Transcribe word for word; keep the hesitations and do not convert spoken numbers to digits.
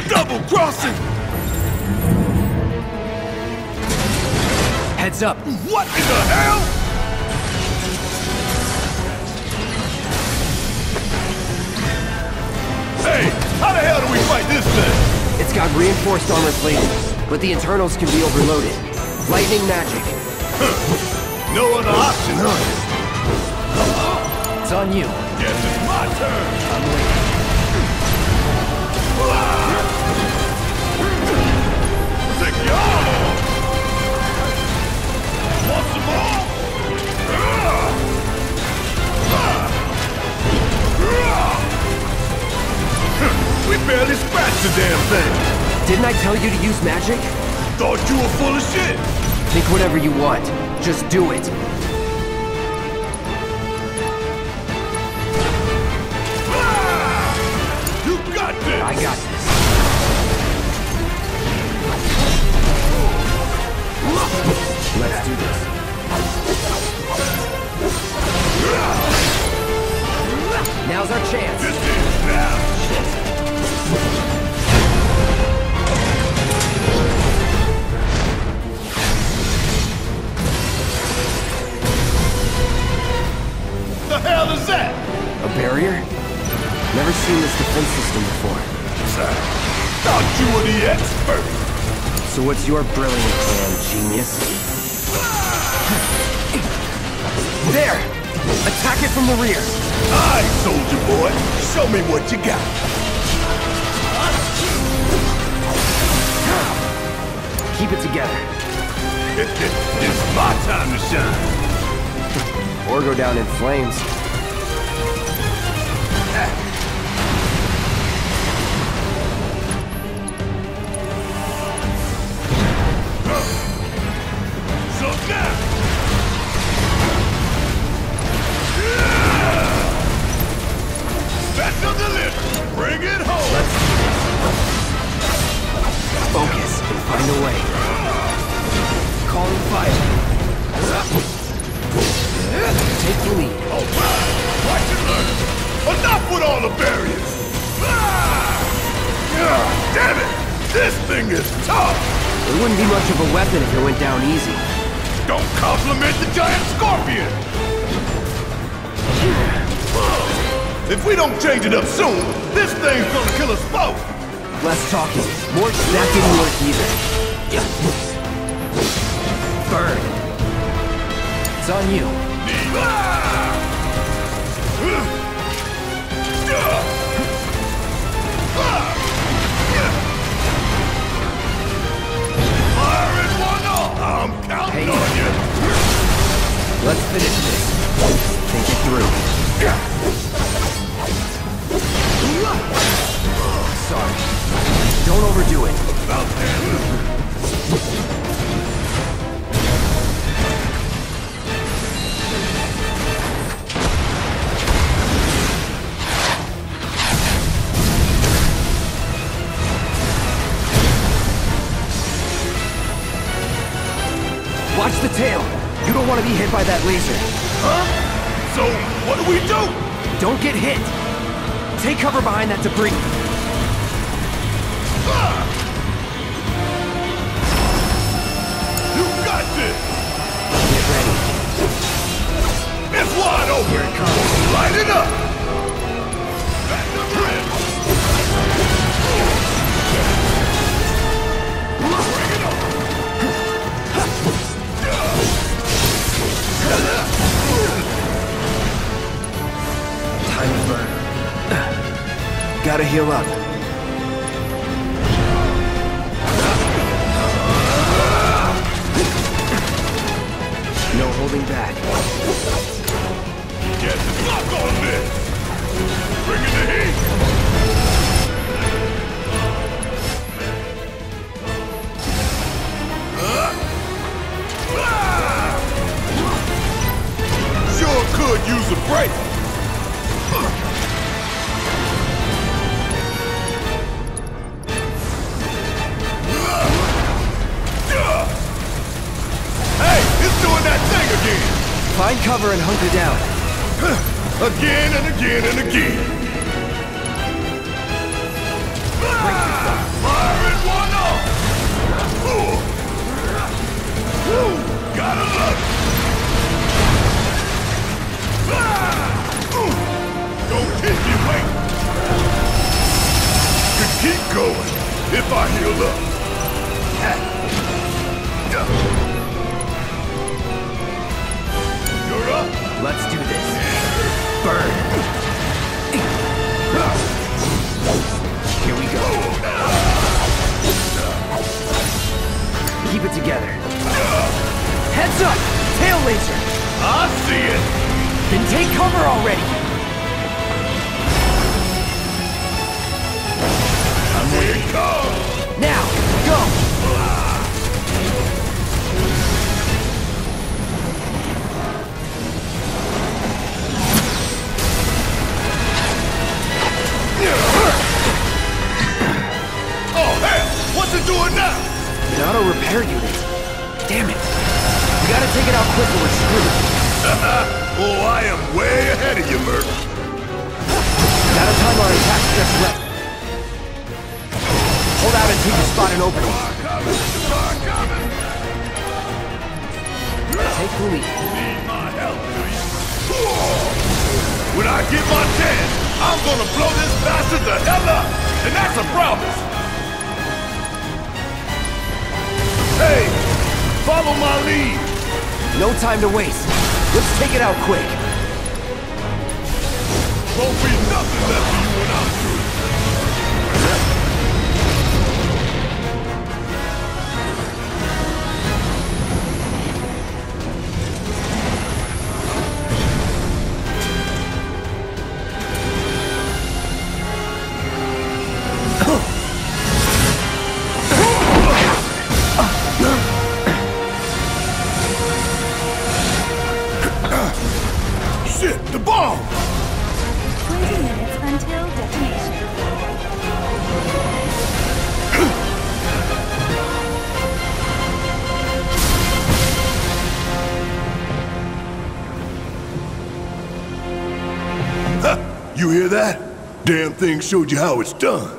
Double crossing! Heads up! What in the hell? Hey, how the hell do we fight this thing? It's got reinforced armor plating, but the internals can be overloaded. Lightning magic. Huh. No other option, huh? It's on you. Guess it's my turn. I'm waiting. Take your arm off. Want some more? We barely scratched the damn thing. Didn't I tell you to use magic? Thought you were full of shit. Think whatever you want. Just do it. You got this. I got this. Let's do this. Now's our chance. This is now. The hell is that? A barrier? Never seen this defense system before. Thought you were the expert. So what's your brilliant plan, genius? There! Attack it from the rear! Aye, soldier boy. Show me what you got. Keep it together. It's my time to shine. Or go down in flames. So now. Special delivery. Bring it home. Let's focus and find a way. Calling fire. Take the lead. All right. Watch and learn. Enough with all the barriers. Ah! Ah, damn it. This thing is tough. It wouldn't be much of a weapon if it went down easy. Don't compliment the giant scorpion. If we don't change it up soon, this thing's gonna kill us both. Less talking. More that didn't work either. Burn. It's on you. Fire in one off. I'm counting Hey. on you. Let's finish this. Think it through. Sorry. Don't overdo it. About that. Watch the tail. You don't want to be hit by that laser. Huh? So, what do we do? Don't get hit. Take cover behind that debris. Ah! You got this! Get ready. It's wide open! Here it comes. Light it up! Back to rim! Bring it on! Time to burn. Gotta heal up. No holding back. Get the lock on this! Bring in the heat! Uh, ah! Sure could use a break! Hey, it's doing that thing again! Find cover and hunker down. Again and again and again! Fire in one off! Ooh. Ooh. Gotta love it! Ah. Ooh. Don't keep me waiting! Could keep going if I heal up. You're up? Let's do this. Burn. Here we go. Keep it together. Heads up! Tail laser! I see it! Then take cover already! I'm Here waiting. it comes! Now, go! Oh, hell! What's it doing now? The auto repair unit. Damn it. We gotta take it out quick or we're screwed. Oh, I am way ahead of you, Merc. Gotta time our attack just right. Hold out until you spot an opening. Take the lead. Need my help, do you? When I get my chance, I'm gonna blow this bastard the hell up! And that's a promise! Hey! Follow my lead! No time to waste. Let's take it out quick. Won't be nothing left for you when I'm through. Shit, the bomb! twenty minutes until detonation. Ha! You hear that? Damn thing showed you how it's done.